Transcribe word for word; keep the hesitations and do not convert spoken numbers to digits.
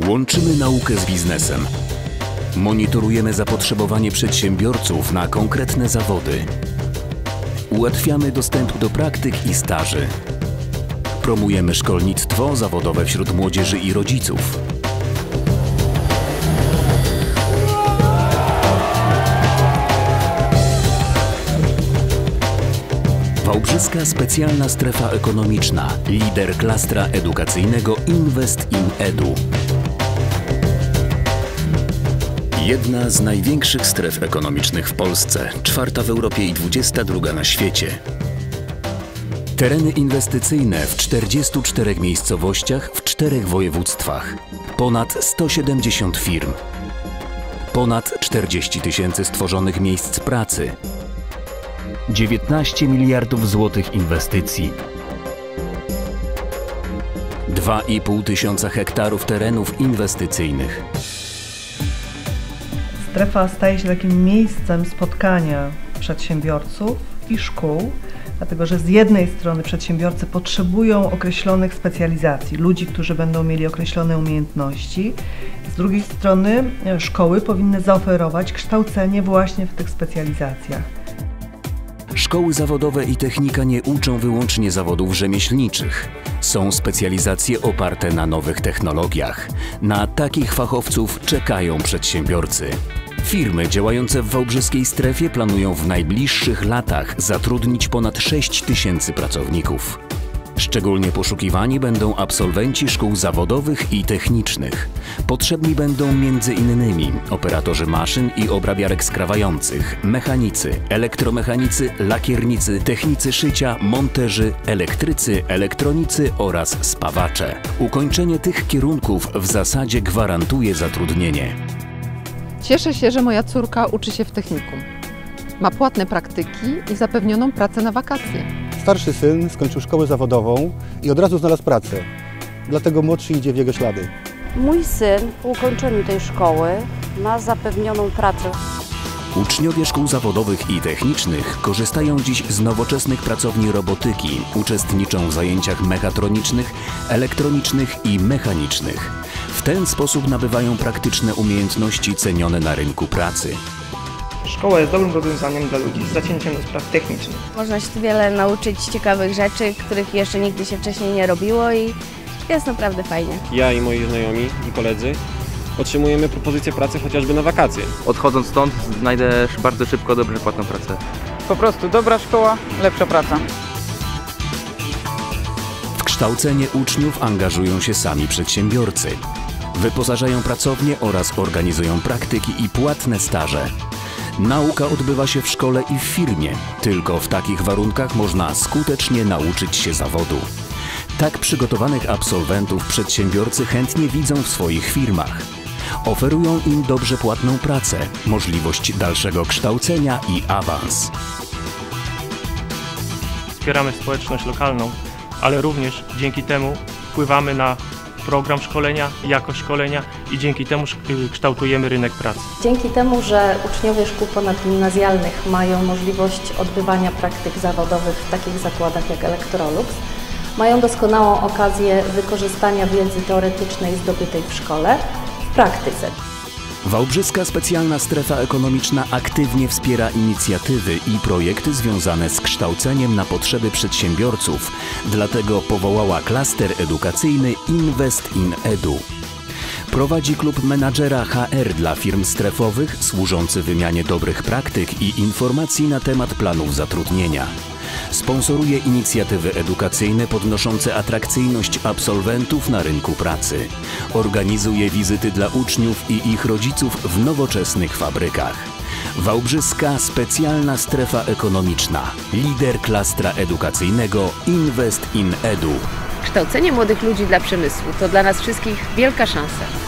Łączymy naukę z biznesem. Monitorujemy zapotrzebowanie przedsiębiorców na konkretne zawody. Ułatwiamy dostęp do praktyk i staży. Promujemy szkolnictwo zawodowe wśród młodzieży i rodziców. Wałbrzyska Specjalna Strefa Ekonomiczna, lider klastra edukacyjnego Invest in Edu. Jedna z największych stref ekonomicznych w Polsce, czwarta w Europie i dwudziesta druga na świecie. Tereny inwestycyjne w czterdziestu czterech miejscowościach w czterech województwach. Ponad sto siedemdziesiąt firm. Ponad czterdzieści tysięcy stworzonych miejsc pracy. dziewiętnaście miliardów złotych inwestycji. dwa i pół tysiąca hektarów terenów inwestycyjnych. Strefa staje się takim miejscem spotkania przedsiębiorców i szkół, dlatego że z jednej strony przedsiębiorcy potrzebują określonych specjalizacji, ludzi, którzy będą mieli określone umiejętności, z drugiej strony szkoły powinny zaoferować kształcenie właśnie w tych specjalizacjach. Szkoły zawodowe i technika nie uczą wyłącznie zawodów rzemieślniczych. Są specjalizacje oparte na nowych technologiach. Na takich fachowców czekają przedsiębiorcy. Firmy działające w wałbrzyskiej strefie planują w najbliższych latach zatrudnić ponad sześć tysięcy pracowników. Szczególnie poszukiwani będą absolwenci szkół zawodowych i technicznych. Potrzebni będą między innymi operatorzy maszyn i obrabiarek skrawających, mechanicy, elektromechanicy, lakiernicy, technicy szycia, monterzy, elektrycy, elektronicy oraz spawacze. Ukończenie tych kierunków w zasadzie gwarantuje zatrudnienie. Cieszę się, że moja córka uczy się w technikum. Ma płatne praktyki i zapewnioną pracę na wakacje. Starszy syn skończył szkołę zawodową i od razu znalazł pracę. Dlatego młodszy idzie w jego ślady. Mój syn po ukończeniu tej szkoły ma zapewnioną pracę. Uczniowie szkół zawodowych i technicznych korzystają dziś z nowoczesnych pracowni robotyki, uczestniczą w zajęciach mechatronicznych, elektronicznych i mechanicznych. W ten sposób nabywają praktyczne umiejętności cenione na rynku pracy. Szkoła jest dobrym rozwiązaniem dla ludzi z zacięciem do spraw technicznych. Można się tu wiele nauczyć ciekawych rzeczy, których jeszcze nigdy się wcześniej nie robiło i jest naprawdę fajnie. Ja i moi znajomi i koledzy otrzymujemy propozycję pracy chociażby na wakacje. Odchodząc stąd znajdę bardzo szybko dobrze płatną pracę. Po prostu dobra szkoła, lepsza praca. W kształcenie uczniów angażują się sami przedsiębiorcy. Wyposażają pracownie oraz organizują praktyki i płatne staże. Nauka odbywa się w szkole i w firmie. Tylko w takich warunkach można skutecznie nauczyć się zawodu. Tak przygotowanych absolwentów przedsiębiorcy chętnie widzą w swoich firmach. Oferują im dobrze płatną pracę, możliwość dalszego kształcenia i awans. Wspieramy społeczność lokalną, ale również dzięki temu wpływamy na program szkolenia, jakość szkolenia i dzięki temu kształtujemy rynek pracy. Dzięki temu, że uczniowie szkół ponadgimnazjalnych mają możliwość odbywania praktyk zawodowych w takich zakładach jak Electrolux, mają doskonałą okazję wykorzystania wiedzy teoretycznej zdobytej w szkole w praktyce. Wałbrzyska Specjalna Strefa Ekonomiczna aktywnie wspiera inicjatywy i projekty związane z kształceniem na potrzeby przedsiębiorców, dlatego powołała klaster edukacyjny Invest in Edu. Prowadzi klub menadżera H R dla firm strefowych, służący wymianie dobrych praktyk i informacji na temat planów zatrudnienia. Sponsoruje inicjatywy edukacyjne podnoszące atrakcyjność absolwentów na rynku pracy. Organizuje wizyty dla uczniów i ich rodziców w nowoczesnych fabrykach. Wałbrzyska Specjalna Strefa Ekonomiczna, lider klastra edukacyjnego Invest in Edu. Kształcenie młodych ludzi dla przemysłu to dla nas wszystkich wielka szansa.